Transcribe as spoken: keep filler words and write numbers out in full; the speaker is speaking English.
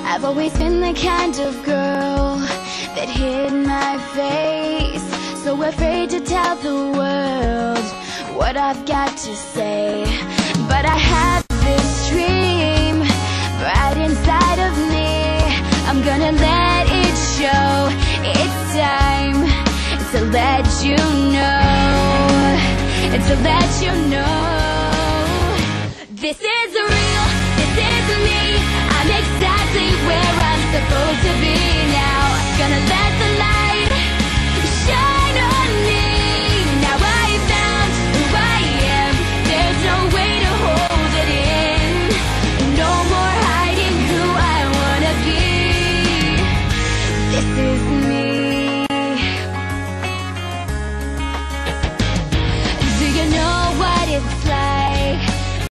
I've always been the kind of girl that hid my face, so afraid to tell the world what I've got to say. But I have this dream right inside of me. I'm gonna let it show. It's time to let you know, to let you know.